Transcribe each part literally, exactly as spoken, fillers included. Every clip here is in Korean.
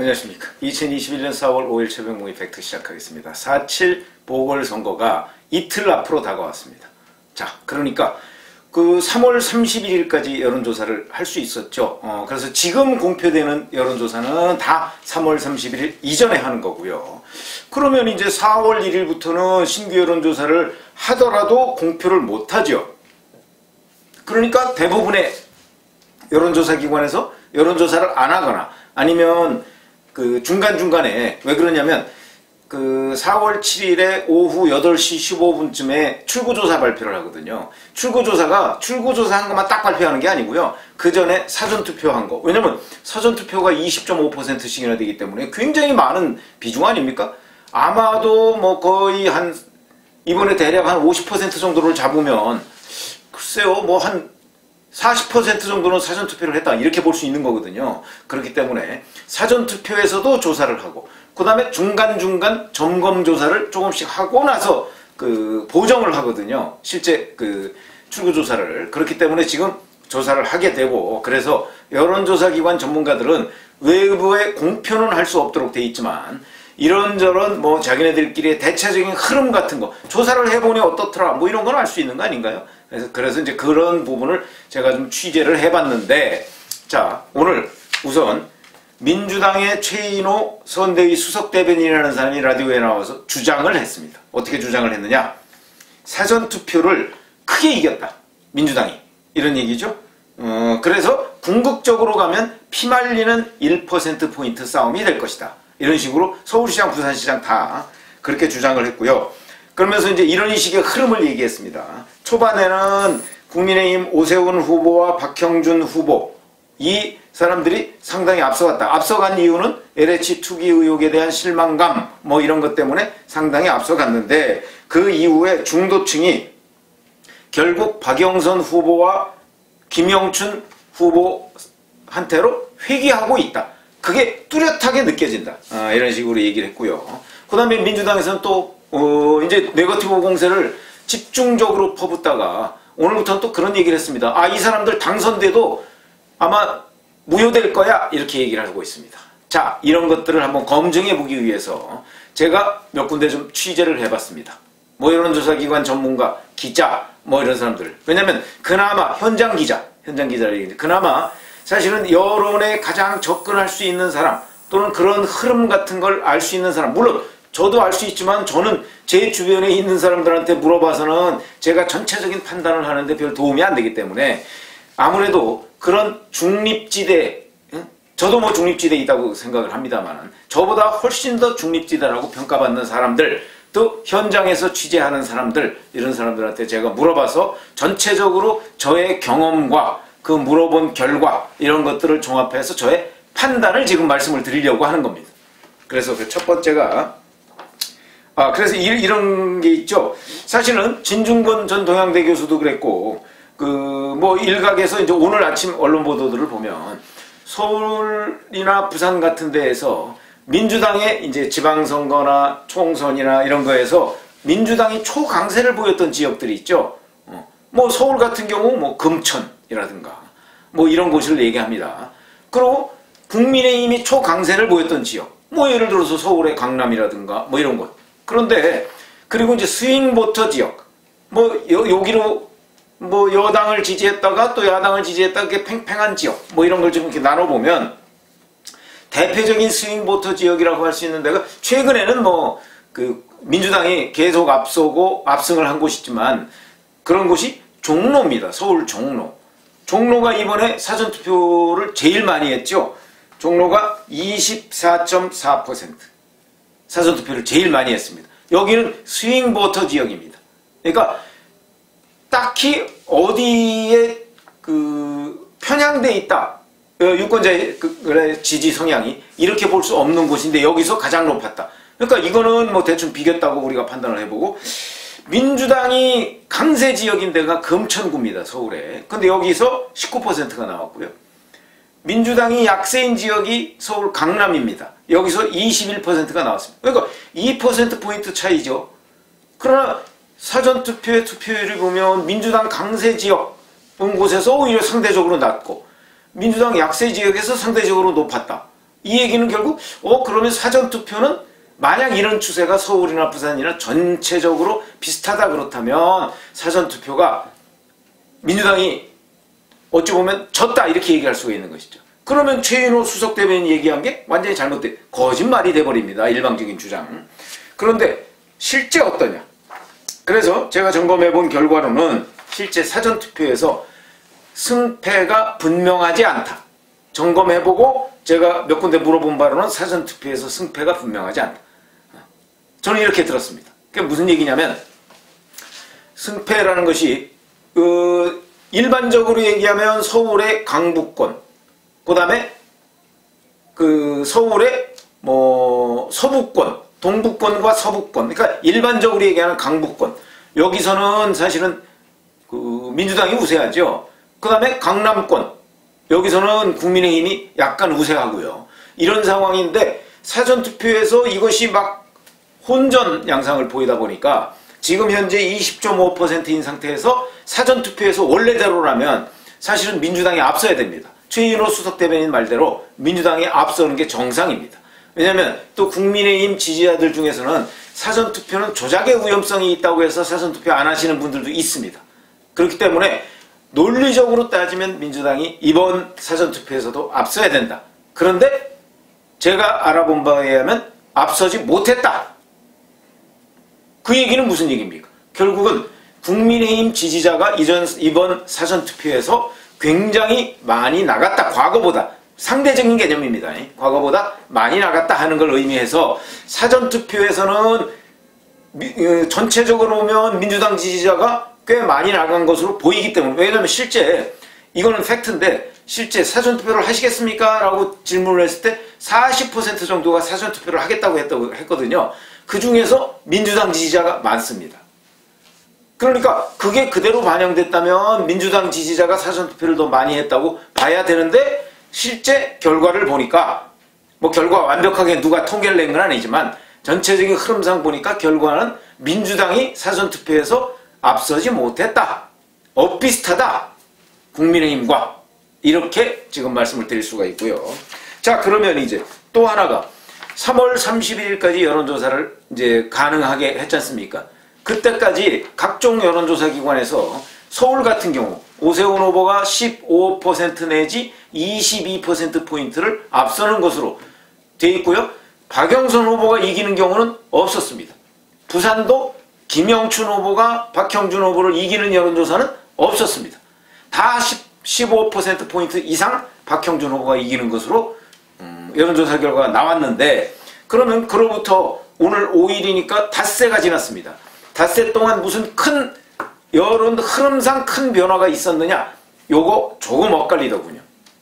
안녕하십니까. 이천이십일 년 사월 오일 새벽 모의 팩트 시작하겠습니다. 사 칠 보궐선거가 이틀 앞으로 다가왔습니다. 자, 그러니까 그 삼월 삼십일일까지 여론조사를 할 수 있었죠. 어, 그래서 지금 공표되는 여론조사는 다 삼월 삼십일일 이전에 하는 거고요. 그러면 이제 사월 일일부터는 신규 여론조사를 하더라도 공표를 못하죠. 그러니까 대부분의 여론조사 기관에서 여론조사를 안 하거나 아니면 그 중간중간에, 왜 그러냐면 그 사월 칠일에 오후 여덟 시 십오 분쯤에 출구조사 발표를 하거든요. 출구조사가 출구조사 한 것만 딱 발표하는 게 아니고요. 그 전에 사전투표한 거. 왜냐면 사전투표가 이십 점 오 퍼센트씩이나 되기 때문에 굉장히 많은 비중 아닙니까? 아마도 뭐 거의 한 이번에 대략 한 오십 퍼센트 정도를 잡으면 글쎄요 뭐 한 사십 퍼센트 정도는 사전투표를 했다 이렇게 볼 수 있는 거거든요. 그렇기 때문에 사전투표에서도 조사를 하고 그 다음에 중간중간 점검조사를 조금씩 하고 나서 그 보정을 하거든요. 실제 그 출구조사를. 그렇기 때문에 지금 조사를 하게 되고, 그래서 여론조사기관 전문가들은 외부에 공표는 할 수 없도록 돼 있지만 이런저런 뭐 자기네들끼리의 대체적인 흐름 같은 거 조사를 해보니 어떻더라 뭐 이런 건 알 수 있는 거 아닌가요? 그래서, 그래서 이제 그런 부분을 제가 좀 취재를 해봤는데, 자, 오늘 우선 민주당의 최인호 선대위 수석대변인이라는 사람이 라디오에 나와서 주장을 했습니다. 어떻게 주장을 했느냐? 사전투표를 크게 이겼다, 민주당이. 이런 얘기죠. 어, 그래서 궁극적으로 가면 피말리는 일 퍼센트포인트 싸움이 될 것이다. 이런 식으로 서울시장, 부산시장 다 그렇게 주장을 했고요. 그러면서 이제 이런 식의 흐름을 얘기했습니다. 초반에는 국민의힘 오세훈 후보와 박형준 후보, 이 사람들이 상당히 앞서갔다. 앞서간 이유는 엘에이치 투기 의혹에 대한 실망감 뭐 이런 것 때문에 상당히 앞서갔는데, 그 이후에 중도층이 결국 박영선 후보와 김영춘 후보한테로 회귀하고 있다. 그게 뚜렷하게 느껴진다. 아, 이런 식으로 얘기를 했고요. 그 다음에 민주당에서는 또 어, 이제 네거티브 공세를 집중적으로 퍼붓다가 오늘부터는 또 그런 얘기를 했습니다. 아, 이 사람들 당선돼도 아마 무효될 거야, 이렇게 얘기를 하고 있습니다. 자, 이런 것들을 한번 검증해 보기 위해서 제가 몇 군데 좀 취재를 해봤습니다. 뭐 여론조사기관 전문가, 기자, 뭐 이런 사람들. 왜냐면 그나마 현장 기자, 현장 기자를 얘기했는데, 그나마 사실은 여론에 가장 접근할 수 있는 사람, 또는 그런 흐름 같은 걸 알 수 있는 사람, 물론 저도 알 수 있지만 저는 제 주변에 있는 사람들한테 물어봐서는 제가 전체적인 판단을 하는데 별 도움이 안 되기 때문에 아무래도 그런 중립지대, 저도 뭐 중립지대에 있다고 생각을 합니다만 저보다 훨씬 더 중립지대라고 평가받는 사람들, 또 현장에서 취재하는 사람들, 이런 사람들한테 제가 물어봐서 전체적으로 저의 경험과 그 물어본 결과 이런 것들을 종합해서 저의 판단을 지금 말씀을 드리려고 하는 겁니다. 그래서 그 첫 번째가, 아, 그래서 이, 이런 게 있죠. 사실은 진중권 전 동양대 교수도 그랬고, 그 뭐 일각에서 이제 오늘 아침 언론 보도들을 보면 서울이나 부산 같은 데에서 민주당의 이제 지방선거나 총선이나 이런 거에서 민주당이 초강세를 보였던 지역들이 있죠. 어, 뭐 서울 같은 경우 뭐 금천이라든가 뭐 이런 곳을 얘기합니다. 그리고 국민의힘이 초강세를 보였던 지역, 뭐 예를 들어서 서울의 강남이라든가 뭐 이런 곳. 그런데 그리고 이제 스윙보터 지역, 뭐 여, 여기로 뭐 여당을 지지했다가 또 야당을 지지했다가 이렇게 팽팽한 지역, 뭐 이런 걸 좀 이렇게 나눠보면 대표적인 스윙보터 지역이라고 할 수 있는 데가, 최근에는 뭐 그 민주당이 계속 앞서고 압승을 한 곳이지만 그런 곳이 종로입니다. 서울 종로. 종로가 이번에 사전투표를 제일 많이 했죠. 종로가 이십사 점 사 퍼센트 사전투표를 제일 많이 했습니다. 여기는 스윙보터 지역입니다. 그러니까 딱히 어디에 그 편향돼 있다, 유권자의 그 지지 성향이 이렇게 볼 수 없는 곳인데 여기서 가장 높았다. 그러니까 이거는 뭐 대충 비겼다고 우리가 판단을 해보고, 민주당이 강세 지역인 데가 금천구입니다, 서울에. 근데 여기서 십구 퍼센트가 나왔고요. 민주당이 약세인 지역이 서울 강남입니다. 여기서 이십일 퍼센트가 나왔습니다. 그러니까 이 퍼센트포인트 차이죠. 그러나 사전투표의 투표율을 보면 민주당 강세 지역 온 곳에서 오히려 상대적으로 낮고 민주당 약세 지역에서 상대적으로 높았다. 이 얘기는 결국 어 그러면 사전투표는 만약 이런 추세가 서울이나 부산이나 전체적으로 비슷하다 그렇다면 사전투표가 민주당이 어찌 보면 졌다 이렇게 얘기할 수가 있는 것이죠. 그러면 최인호 수석 대변인이 얘기한 게 완전히 잘못된 거짓말이 돼버립니다. 일방적인 주장. 그런데 실제 어떠냐? 그래서 제가 점검해 본 결과로는 실제 사전투표에서 승패가 분명하지 않다. 점검해보고 제가 몇 군데 물어본 바로는 사전투표에서 승패가 분명하지 않다. 저는 이렇게 들었습니다. 그게 무슨 얘기냐면 승패라는 것이 그 일반적으로 얘기하면 서울의 강북권, 그 다음에 그 서울의 뭐 서부권, 동부권과 서부권, 그러니까 일반적으로 얘기하는 강북권, 여기서는 사실은 그 민주당이 우세하죠. 그 다음에 강남권, 여기서는 국민의힘이 약간 우세하고요. 이런 상황인데 사전투표에서 이것이 막 혼전 양상을 보이다 보니까 지금 현재 이십 점 오 퍼센트인 상태에서 사전투표에서 원래대로라면 사실은 민주당이 앞서야 됩니다. 최인호 수석 대변인 말대로 민주당이 앞서는 게 정상입니다. 왜냐하면 또 국민의힘 지지자들 중에서는 사전투표는 조작의 위험성이 있다고 해서 사전투표 안 하시는 분들도 있습니다. 그렇기 때문에 논리적으로 따지면 민주당이 이번 사전투표에서도 앞서야 된다. 그런데 제가 알아본 바에 의하면 앞서지 못했다. 그 얘기는 무슨 얘기입니까? 결국은 국민의힘 지지자가 이전, 이번 사전투표에서 굉장히 많이 나갔다. 과거보다. 상대적인 개념입니다. 과거보다 많이 나갔다 하는 걸 의미해서 사전투표에서는 미, 전체적으로 보면 민주당 지지자가 꽤 많이 나간 것으로 보이기 때문에, 왜냐하면 실제 이거는 팩트인데 실제 사전투표를 하시겠습니까? 라고 질문을 했을 때 사십 퍼센트 정도가 사전투표를 하겠다고 했다고 했거든요. 그 중에서 민주당 지지자가 많습니다. 그러니까 그게 그대로 반영됐다면 민주당 지지자가 사전투표를 더 많이 했다고 봐야 되는데 실제 결과를 보니까 뭐 결과 완벽하게 누가 통계를 낸 건 아니지만 전체적인 흐름상 보니까 결과는 민주당이 사전투표에서 앞서지 못했다. 엇비슷하다. 국민의힘과. 이렇게 지금 말씀을 드릴 수가 있고요. 자, 그러면 이제 또 하나가 삼월 삼십일일까지 여론조사를 이제 가능하게 했지 않습니까? 그때까지 각종 여론조사 기관에서 서울 같은 경우 오세훈 후보가 십오 퍼센트 내지 이십이 퍼센트 포인트를 앞서는 것으로 돼 있고요. 박영선 후보가 이기는 경우는 없었습니다. 부산도 김영춘 후보가 박형준 후보를 이기는 여론조사는 없었습니다. 다 십오 퍼센트 포인트 이상 박형준 후보가 이기는 것으로 음, 여론조사 결과가 나왔는데, 그러면 그로부터 오늘 오 일이니까 닷새가 지났습니다. 닷새 동안 무슨 큰 여론 흐름상 큰 변화가 있었느냐? 요거 조금 엇갈리더군요.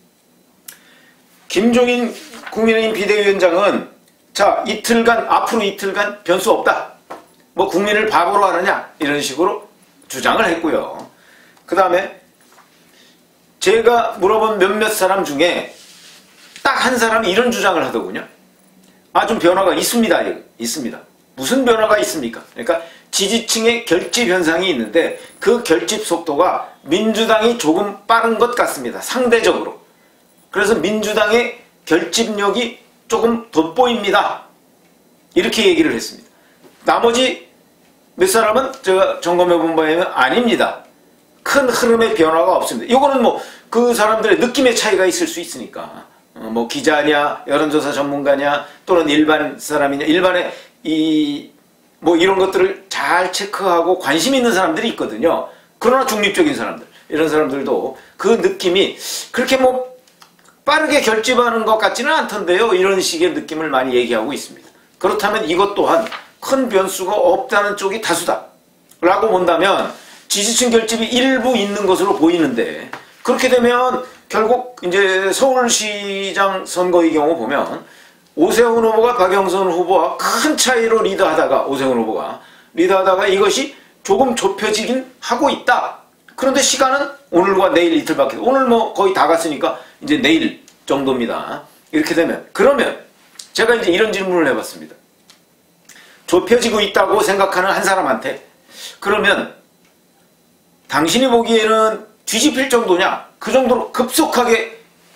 김종인 국민의힘 비대위원장은 자, 이틀간, 앞으로 이틀간 변수 없다. 뭐 국민을 바보로 하느냐? 이런 식으로 주장을 했고요. 그 다음에 제가 물어본 몇몇 사람 중에 딱 한 사람이 이런 주장을 하더군요. 아, 좀 변화가 있습니다. 있습니다. 무슨 변화가 있습니까? 그러니까 지지층의 결집 현상이 있는데 그 결집 속도가 민주당이 조금 빠른 것 같습니다. 상대적으로. 그래서 민주당의 결집력이 조금 돋보입니다. 이렇게 얘기를 했습니다. 나머지 몇 사람은 제가 점검해 본 바에 의하면 아닙니다. 큰 흐름의 변화가 없습니다. 이거는 뭐 그 사람들의 느낌의 차이가 있을 수 있으니까. 어, 뭐 기자냐, 여론조사 전문가냐, 또는 일반 사람이냐, 일반의 이 뭐 이런 것들을 잘 체크하고 관심 있는 사람들이 있거든요. 그러나 중립적인 사람들, 이런 사람들도 그 느낌이 그렇게 뭐 빠르게 결집하는 것 같지는 않던데요. 이런 식의 느낌을 많이 얘기하고 있습니다. 그렇다면 이것 또한 큰 변수가 없다는 쪽이 다수다 라고 본다면 지지층 결집이 일부 있는 것으로 보이는데, 그렇게 되면 결국 이제 서울시장 선거의 경우 보면 오세훈 후보가 박영선 후보와 큰 차이로 리드하다가, 오세훈 후보가 리드하다가 이것이 조금 좁혀지긴 하고 있다. 그런데 시간은 오늘과 내일 이틀밖에, 오늘 뭐 거의 다 갔으니까 이제 내일 정도입니다. 이렇게 되면, 그러면 제가 이제 이런 질문을 해봤습니다. 좁혀지고 있다고 생각하는 한 사람한테, 그러면 당신이 보기에는 뒤집힐 정도냐? 그 정도로 급속하게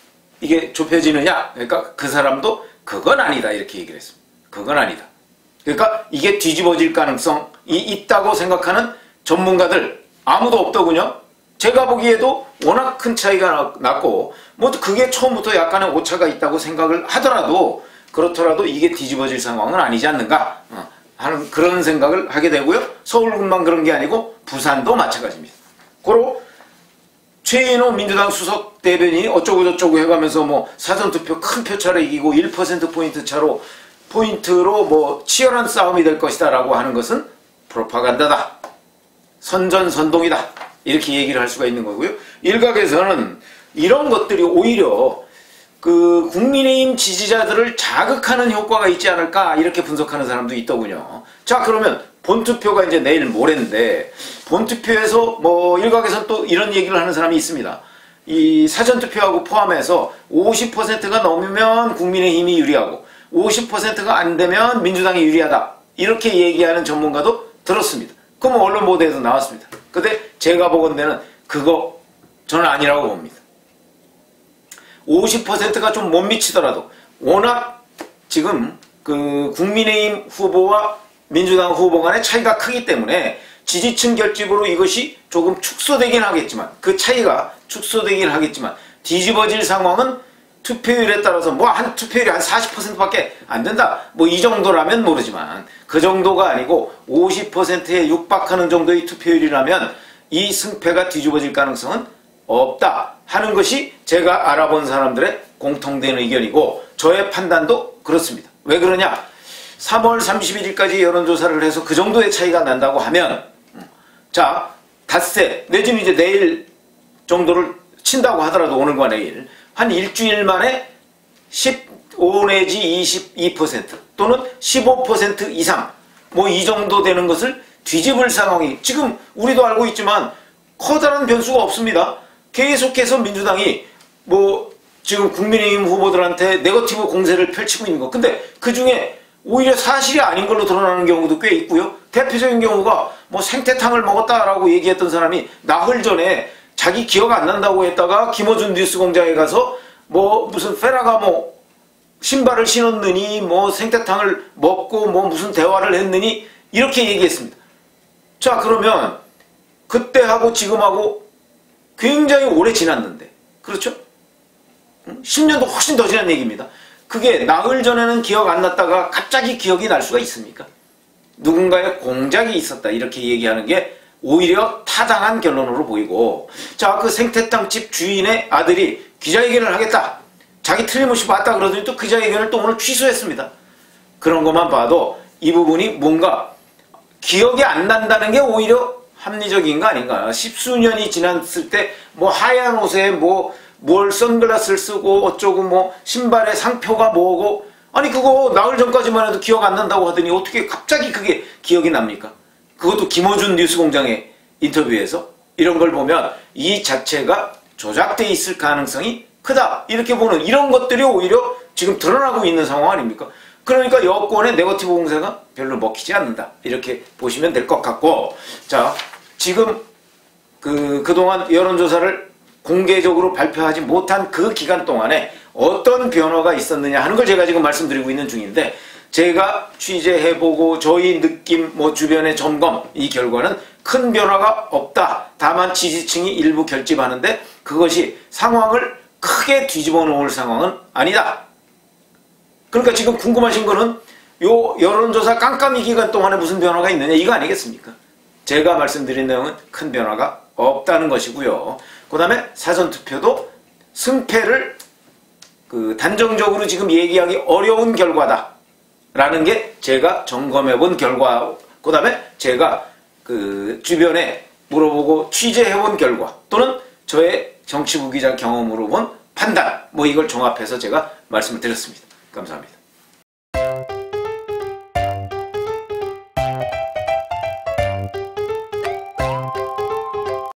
이게 좁혀지느냐? 그러니까 그 사람도 그건 아니다 이렇게 얘기를 했습니다. 그건 아니다. 그러니까 이게 뒤집어질 가능성이 있다고 생각하는 전문가들 아무도 없더군요. 제가 보기에도 워낙 큰 차이가 났고 뭐 그게 처음부터 약간의 오차가 있다고 생각을 하더라도 그렇더라도 이게 뒤집어질 상황은 아니지 않는가 하는 그런 생각을 하게 되고요. 서울만 그런 게 아니고 부산도 마찬가지입니다. 고로 최인호 민주당 수석 대변인이 어쩌고저쩌고 해가면서 뭐 사전투표 큰 표차로 이기고 일 퍼센트 포인트 차로 포인트로 뭐 치열한 싸움이 될 것이다 라고 하는 것은 프로파간다다. 선전선동이다. 이렇게 얘기를 할 수가 있는 거고요. 일각에서는 이런 것들이 오히려 그 국민의힘 지지자들을 자극하는 효과가 있지 않을까 이렇게 분석하는 사람도 있더군요. 자, 그러면 본투표가 이제 내일 모레인데 본투표에서 뭐 일각에서는 또 이런 얘기를 하는 사람이 있습니다. 이 사전투표하고 포함해서 오십 퍼센트가 넘으면 국민의힘이 유리하고 오십 퍼센트가 안 되면 민주당이 유리하다. 이렇게 얘기하는 전문가도 들었습니다. 그럼 언론 보도에도 나왔습니다. 근데 제가 보건대는 그거 저는 아니라고 봅니다. 오십 퍼센트가 좀 못 미치더라도 워낙 지금 그 국민의힘 후보와 민주당 후보 간의 차이가 크기 때문에 지지층 결집으로 이것이 조금 축소되긴 하겠지만 그 차이가 축소되긴 하겠지만 뒤집어질 상황은 투표율에 따라서 뭐 한 투표율이 한 사십 퍼센트밖에 안 된다. 뭐 이 정도라면 모르지만 그 정도가 아니고 오십 퍼센트에 육박하는 정도의 투표율이라면 이 승패가 뒤집어질 가능성은 없다 하는 것이 제가 알아본 사람들의 공통된 의견이고 저의 판단도 그렇습니다. 왜 그러냐? 삼월 삼십일일까지 여론조사를 해서 그 정도의 차이가 난다고 하면 자, 닷새 내지는 이제 내일 정도를 친다고 하더라도 오늘과 내일 한 일주일 만에 십오 내지 이십이 퍼센트 또는 십오 퍼센트 이상 뭐 이 정도 되는 것을 뒤집을 상황이 지금 우리도 알고 있지만 커다란 변수가 없습니다. 계속해서 민주당이 뭐 지금 국민의힘 후보들한테 네거티브 공세를 펼치고 있는 거. 근데 그 중에 오히려 사실이 아닌 걸로 드러나는 경우도 꽤 있고요. 대표적인 경우가 뭐 생태탕을 먹었다라고 얘기했던 사람이 나흘 전에 자기 기억 안 난다고 했다가 김어준 뉴스공장에 가서 뭐 무슨 페라가모 신발을 신었느니 뭐 생태탕을 먹고 뭐 무슨 대화를 했느니 이렇게 얘기했습니다. 자, 그러면 그때하고 지금하고 굉장히 오래 지났는데 그렇죠? 십 년도 훨씬 더 지난 얘기입니다. 그게 나흘 전에는 기억 안 났다가 갑자기 기억이 날 수가 있습니까? 누군가의 공작이 있었다 이렇게 얘기하는 게 오히려 타당한 결론으로 보이고 자, 그 생태탕집 주인의 아들이 기자회견을 하겠다. 자기 틀림없이 봤다 그러더니 또 기자회견을 또 오늘 취소했습니다. 그런 것만 봐도 이 부분이 뭔가 기억이 안 난다는 게 오히려 합리적인 거 아닌가. 십수년이 지났을 때 뭐 하얀 옷에 뭐 뭘 선글라스를 쓰고 어쩌고 뭐 신발에 상표가 뭐고 아니 그거 나흘 전까지만 해도 기억 안 난다고 하더니 어떻게 갑자기 그게 기억이 납니까? 그것도 김어준 뉴스공장의 인터뷰에서 이런 걸 보면 이 자체가 조작돼 있을 가능성이 크다 이렇게 보는 이런 것들이 오히려 지금 드러나고 있는 상황 아닙니까? 그러니까 여권의 네거티브 공세가 별로 먹히지 않는다 이렇게 보시면 될 것 같고 자 지금 그 그동안 여론조사를 공개적으로 발표하지 못한 그 기간 동안에 어떤 변화가 있었느냐 하는 걸 제가 지금 말씀드리고 있는 중인데 제가 취재해보고 저희 느낌 뭐 주변의 점검 이 결과는 큰 변화가 없다. 다만 지지층이 일부 결집하는데 그것이 상황을 크게 뒤집어 놓을 상황은 아니다. 그러니까 지금 궁금하신 거는 요 여론조사 깜깜이 기간 동안에 무슨 변화가 있느냐 이거 아니겠습니까? 제가 말씀드린 내용은 큰 변화가 없다는 것이고요. 그 다음에 사전투표도 승패를 그 단정적으로 지금 얘기하기 어려운 결과다 라는 게 제가 점검해 본 결과 그 다음에 제가 그 주변에 물어보고 취재해 본 결과 또는 저의 정치부 기자 경험으로 본 판단 뭐 이걸 종합해서 제가 말씀을 드렸습니다. 감사합니다.